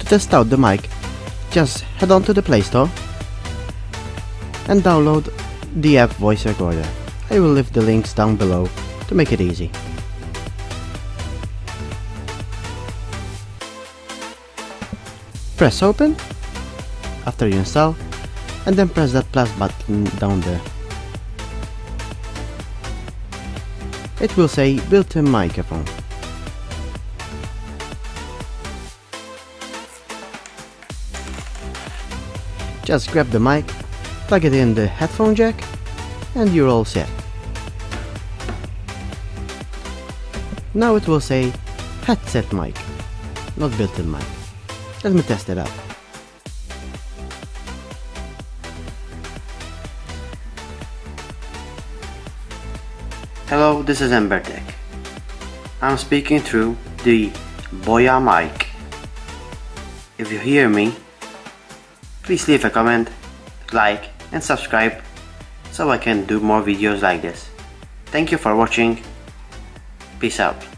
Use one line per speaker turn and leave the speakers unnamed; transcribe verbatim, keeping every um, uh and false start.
test out the mic, just head on to the Play Store and download the app Voice Recorder. I will leave the links down below to make it easy. Press open after you install, and then press that plus button down there. It will say built-in microphone. Just grab the mic, plug it in the headphone jack, and you're all set. Now it will say headset mic, not built-in mic. Let me test it out. Hello, this is Embertech. I'm speaking through the Boya mic. If you hear me, please leave a comment, like and subscribe so I can do more videos like this. Thank you for watching. Peace out.